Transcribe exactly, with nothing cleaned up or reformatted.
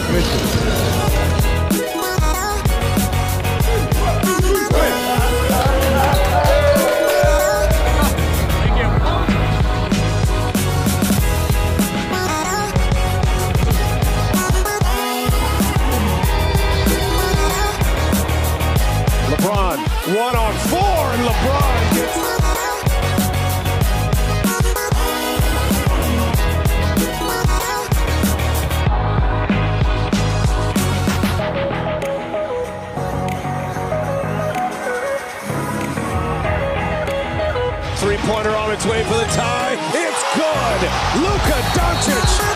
LeBron, one on four, and LeBron gets... Three-pointer on its way for the tie. It's good. Luka Doncic